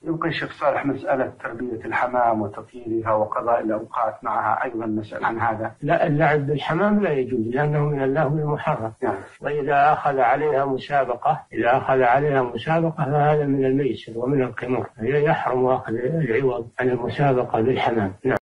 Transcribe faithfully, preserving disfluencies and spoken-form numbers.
يمكن شيخ صالح مسألة تربية الحمام وتطهيرها وقضاء الأوقات معها أيضا مسألة عن هذا. لا، اللعب بالحمام لا يجوز لأنه من اللهو المحرم. يعني. وإذا أخذ عليها مسابقة إذا أخذ عليها مسابقة فهذا من الميسر ومن القمار، يحرم أخذ العوض عن المسابقة بالحمام. نعم.